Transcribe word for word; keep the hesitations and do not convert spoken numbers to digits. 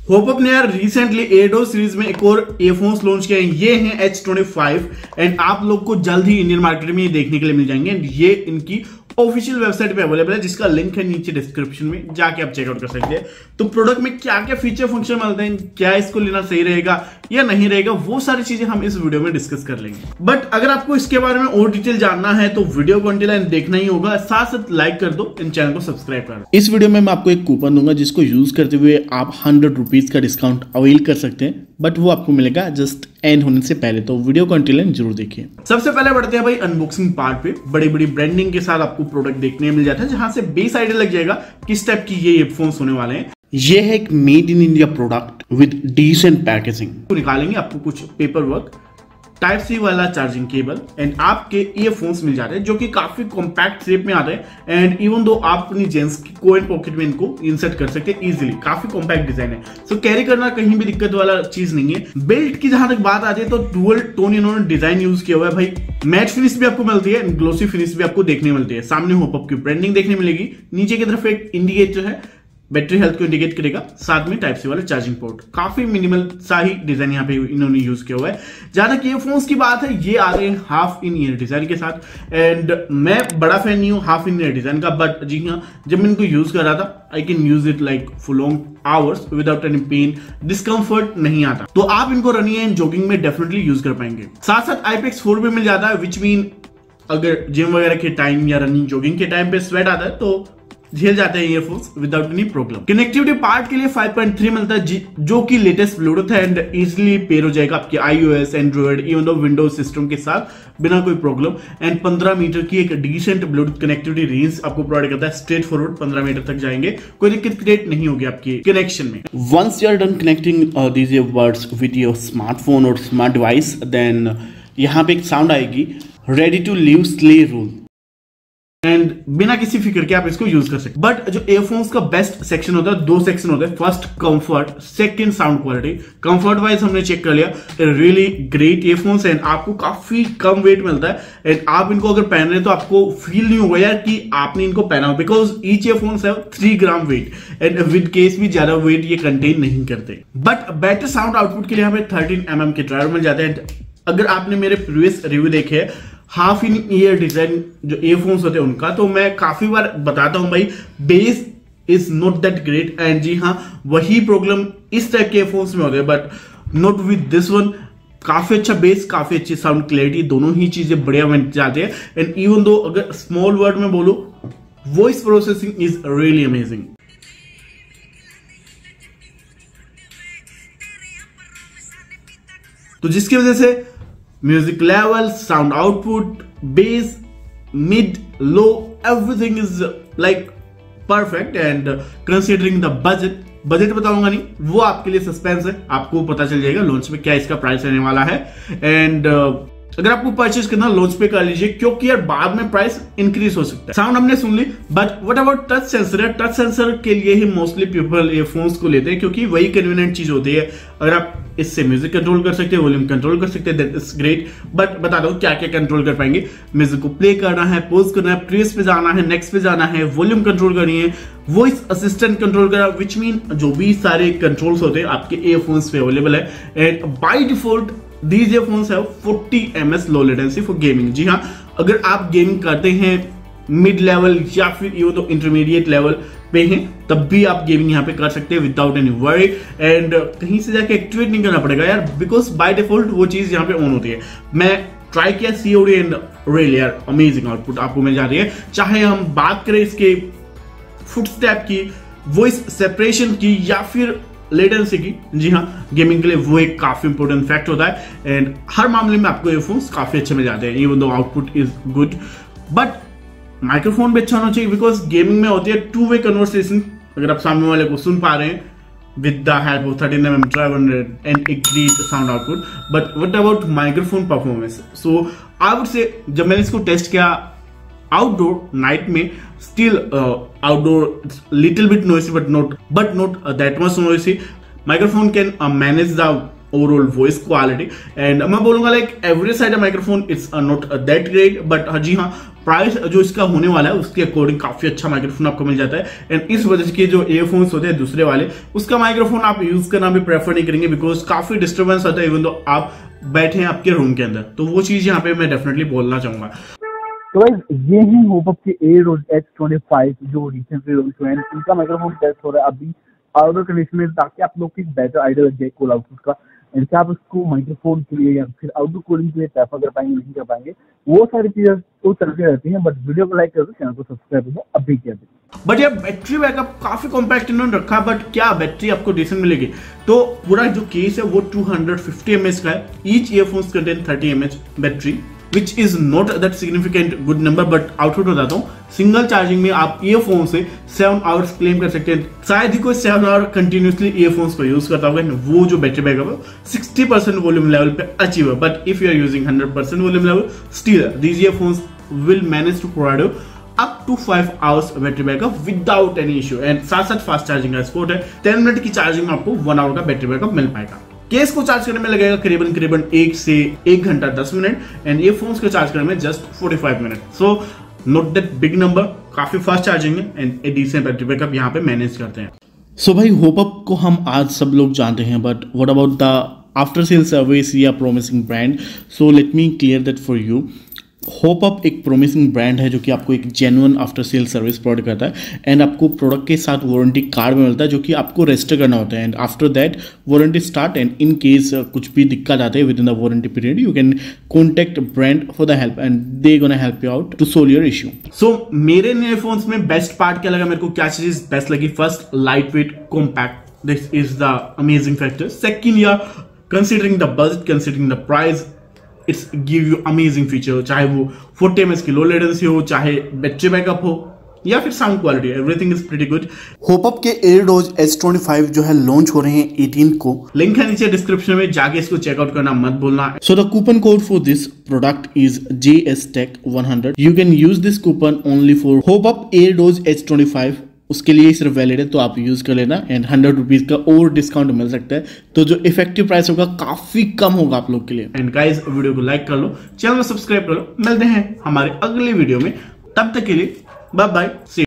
होपअप ने यार रिसेंटली एडो सीरीज में एक और ईयरफोन्स लॉन्च किए हैं। ये हैं एच ट्वेंटी फाइव एंड आप लोग को जल्द ही इंडियन मार्केट में ये देखने के लिए मिल जाएंगे। एंड ये इनकी ऑफिशियल वेबसाइट पे अवेलेबल है, जिसका लिंक है नीचे डिस्क्रिप्शन में, जाके आप चेकआउट कर सकते हैं। तो प्रोडक्ट में क्या क्या फीचर फंक्शन मिलते हैं, क्या इसको लेना सही रहेगा या नहीं रहेगा, वो सारी चीजें हम इस वीडियो में डिस्कस कर लेंगे। बट अगर आपको इसके बारे में और डिटेल जानना है तो वीडियो को अंटिल एंड देखना ही होगा, साथ साथ लाइक कर दो, इन चैनल को सब्सक्राइब कर दो। इस वीडियो में मैं आपको एक कूपन दूंगा जिसको यूज करते हुए आप हंड्रेड रुपीज का डिस्काउंट अवेल कर सकते हैं, बट वो आपको मिलेगा जस्ट एंड होने से पहले। तो वीडियो को अंटिल एंड जरूर देखिए। सबसे पहले बढ़ते हैं भाई अनबॉक्सिंग पार्ट पे। बड़ी बड़ी ब्रांडिंग के साथ आपको प्रोडक्ट देखने मिल जाता है, जहां से बेस आइडिया लग जाएगा किस टाइप की ये ईयरफोन्स होने वाले हैं। ये है एक made in India product with decent packaging. तो निकालेंगे आपको कुछ पेपर वर्क, टाइप सी वाला चार्जिंग केबल एंड आपके ईयरफोन्स मिल जाते हैं जो कि काफी कॉम्पैक्ट शेप में आते हैं। एंड इवन दो आप अपनी जेंट्स की कोइन पॉकेट में इनको इंसर्ट कर सकते हैं इजीली। काफी कॉम्पैक्ट डिजाइन है, सो कैरी करना कहीं भी दिक्कत वाला चीज नहीं है। बेल्ट की जहां तक बात आती है तो डुअल टोन इन्होंने डिजाइन यूज किया हुआ है भाई। मैट फिनिश भी आपको मिलती है, ग्लोसी फिनिश भी आपको देखने मिलती है। सामने होपअप की ब्रांडिंग देखने मिलेगी, नीचे की तरफ एक इंडिकेटर है, बैटरी हेल्थ को इंडिकेट करेगा, साथ में टाइप सी वाला चार्जिंग पोर्ट। काफी मिनिमल सा ही डिजाइन यहाँ पे इन्होंने यूज किया हुआ है। जहां तक ईयरफोन्स की बात है, ये आ रहे हैं हाफ इन ईयर डिजाइन के साथ। एंड मैं बड़ा फैन नहीं हूँ हाफ इन ईयर डिजाइन का, बट जी हाँ, जब मैं इनको यूज कर रहा था I can use it like for long hours without any pain, discomfort नहीं आता। तो आप इनको रनिंग एंड जॉगिंग में डेफिनेटली यूज कर पाएंगे। साथ साथ आई पी एक्स फोर भी मिल जाता है, विच मीन अगर जिम वगैरह के टाइम या रनिंग जॉगिंग के टाइम पे स्वेट आता है तो झेल जाते हैं earphones without any problem. Connectivity part के लिए फाइव पॉइंट थ्री मिलता है, जो कि लेटेस्ट ब्लूटूथ है एंड इजीली पेयर हो जाएगा आपके iOS, Android, even though Windows system के साथ बिना कोई प्रॉब्लम। एंड पंद्रह मीटर की एक डिसेंट ब्लूटूथ कनेक्टिविटी रेंज आपको प्रोवाइड करता है। स्ट्रेट फॉरवर्ड पंद्रह मीटर तक जाएंगे, कोई दिक्कत क्रिएट नहीं होगी आपकी कनेक्शन में। Once you are done connecting these earbuds with your smartphone और स्मार्ट डिवाइस, देन यहाँ पे एक साउंड आएगी, ready to leave slay rule, and बिना किसी फिक्र के आप इसको यूज कर सकते। बट जो ईयरफोन्स का बेस्ट सेक्शन होता है, दो सेक्शन होते हैं। First comfort, second sound quality. Comfort wise हमने चेक कर लिया, रियली ग्रेट ईयरफोन्स एंड आपको काफी कम वेट मिलता है। एंड आप इनको अगर पहन रहे हैं तो आपको फील नहीं होगा यार कि आपने इनको पहना हो, because each earphones have three gram weight and with case भी ज्यादा वेट ये कंटेन नहीं करते। बट बेटर साउंड आउटपुट के लिए हमें थर्टीन एम एम के ड्राइवर मिल जाते हैं। अगर आपने मेरे प्रीवियस रिव्यू देखे हाफ इन ईयर डिजाइन जो ईयरफोन्स होते हैं उनका, तो मैं काफी बार बताता हूं भाई, bass is not that great. And जी हाँ, वही प्रॉब्लम इस टाइप के ईयरफोन्स में होते हैं, but not with this one. काफी अच्छा बेस, काफी अच्छी साउंड क्लैरिटी, दोनों ही चीजें बढ़िया बन जाते हैं। एंड इवन दो अगर स्मॉल वर्ड में बोलो, voice processing is really amazing. तो जिसकी वजह से music level, sound output, bass, mid, low, everything is like perfect. And considering the budget, budget बताऊंगा नहीं, वो आपके लिए सस्पेंस है, आपको पता चल जाएगा लॉन्च में क्या इसका प्राइस रहने वाला है। एंड uh, अगर आपको परचेज करना लॉन्च पे कर लीजिए, क्योंकि यार बाद में प्राइस इंक्रीज हो सकता है। साउंड हमने सुन ली, but what about touch sensor है? टच सेंसर के लिए ही मोस्टली पीपल ईयरफोन्स को लेते हैं, क्योंकि वही कन्वीनियंट चीज होती है। अगर आप इससे म्यूजिक कंट्रोल कर सकते हैं, वॉल्यूम कंट्रोल कर सकते हैं, दैट इज ग्रेट। बट बता दो क्या क्या कंट्रोल कर पाएंगे। म्यूजिक को प्ले करना है, पॉज करना है, प्रीवियस पे जाना है, नेक्स्ट पे जाना है, वॉल्यूम कंट्रोल करनी है, वॉइस असिस्टेंट कंट्रोल करना, विच मीन जो भी सारे कंट्रोल्स होते हैं आपके ईयरफोन्स पे अवेलेबल है। And by default These earphones have forty M S low latency for gaming। जी हाँ, अगर आप गेमिंग करते हैं मिड लेवल या फिर ये तो इंटरमीडिएट लेवल पे हैं, तब भी आप गेमिंग यहाँ पे कर सकते हैं विदाउट एनी वरी। एंड कहीं से जाके एक्टिवेट नहीं करना पड़ेगा यार, बिकॉज बाय डिफॉल्ट वो चीज यहाँ पे ऑन होती है। मैं ट्राई किया सीओडी एंड रियली यार अमेजिंग आउटपुट आपको मिल जाती है। चाहे हम बात करें इसके फुटस्टेप की, वॉइस सेपरेशन की या फिर लेटेंसी की, जी हाँ, गेमिंग के लिए वो एक काफी इंपॉर्टेंट फैक्ट होता है। एंड हर मामले में आपको ईयरफोन्स काफी अच्छे मिल जाते हैं, even though output is good. But microphone भी अच्छा होना चाहिए, बिकॉज गेमिंग में होती है टू वे कन्वर्सेशन। अगर आप सामने वाले को सुन पा रहे हैं with the help of thirteen M M driver and a great sound output, but what about microphone performance? So I would say जब मैंने इसको टेस्ट किया आउटडोर नाइट में, still uh, outdoor it's little bit noisy but not but not uh, that much noisy. Microphone can uh, manage the overall voice quality. And मैं बोलूंगा like average side microphone it's not that great, but जी हाँ price जो इसका होने वाला है उसके अकॉर्डिंग काफी अच्छा माइक्रोफोन आपको मिल जाता है। एंड इस वजह से जो ईयरफोन्स होते हैं दूसरे वाले, उसका माइक्रोफोन आप यूज करना भी प्रेफर नहीं करेंगे, बिकॉज काफी डिस्टर्बेंस होता है इवन तो आप बैठे हैं आपके रूम के अंदर। तो वो चीज यहाँ पे मैं डेफिनेटली बोलना चाहूंगा। तो गाइस ये है होपअप के एयरडोज एच ट्वेंटी फाइव जो रिसेंटली लॉन्च हुए हैं। इनका माइक्रोफोन टेस्ट हो रहा है अभी आउटडोर कंडीशन में, ताकि आप लोग को एक बेटर आइडिया लग जाए कॉल आउटपुट का। एंड क्या आप उसको माइक्रोफोन के लिए या फिर आउटडोर कॉलिंग के लिए प्रेफर कर पाएंगे नहीं कर पाएंगे, वो सारी चीजें तो चलती रहती हैं। बट वीडियो को लाइक कर दो, चैनल को सब्सक्राइब कर दो अभी के अभी। बट यार बैटरी बैकअप काफी कॉम्पैक्ट इन्होंने रखा है, बट क्या बैटरी आपको डिसेंट मिलेगी? तो पूरा जो केस है वो टू फिफ्टी एम एच का है। Each earphones contain thirty M H battery, which is not that significant good number, but output बताता हूँ। सिंगल चार्जिंग में आप ईयरफोन से सेवन आवर्स क्लेम कर सकते हैं। शायद ही कोई सेवन आवर कंटिन्यूसली ईयरफोन्स को यूज करता होगा। वो जो बैटरी बैकअप है सिक्सटी परसेंट वॉल्यूम लेवल पे अचीव है, but if you are using hundred percent volume level, still these earphones will manage to provide you up to five hours battery backup without any issue. And साथ साथ fast charging का support है। Ten minute की charging में आपको one hour का battery backup मिल पाएगा। Case को चार्ज करने में लगेगा करीबन करीबन एक से एक घंटा दस मिनट, एंड ईयरफोन्स को चार्ज करने में just forty five minute. So not that big number, काफी फास्ट चार्जिंग है and a decent battery backup यहाँ पे मैनेज करते हैं। सो so भाई होपअप को हम आज सब लोग जानते हैं, but what about the after sale service या promising brand? So let me clear that for you. HopUp एक प्रोमिसिंग ब्रांड है जो कि आपको एक genuine after sale service provide करता है, एंड आपको प्रोडक्ट के साथ वारंटी कार्ड में मिलता है जो कि आपको रजिस्टर करना होता है। And after that warranty start, and in case कुछ भी दिक्कत आते हैं with in the warranty period, you can contact brand for the help and they gonna help you out to solve your issue. So मेरे earphones में best part क्या लगा, मेरे को क्या चीज बेस्ट लगी? First, light weight compact, this is the amazing factor. Second, या considering the budget, considering the price, it's give you amazing feature. चाहे वो फोर्टी एम एच की लो लेटेंसी हो, चाहे बैटरी बैकअप हो, या फिर sound quality, everything is pretty good. HopUp के एयरडोज एच ट्वेंटी फाइव जो है लॉन्च हो रहे हैं एटीन को। लिंक है नीचे डिस्क्रिप्शन में, जाके इसको चेकआउट करना मत भूलना। So the coupon code for this product is J S tech one hundred. You can use this coupon only for HopUp AirDoze H twenty five. उसके लिए सिर्फ वैलिड है, तो आप यूज कर लेना, एंड हंड्रेड रुपीज का और डिस्काउंट मिल सकता है। तो जो इफेक्टिव प्राइस होगा काफी कम होगा आप लोग के लिए। एंड गाइस वीडियो को लाइक कर लो, चैनल को सब्सक्राइब कर लो। मिलते हैं हमारे अगले वीडियो में, तब तक के लिए बाय बाय।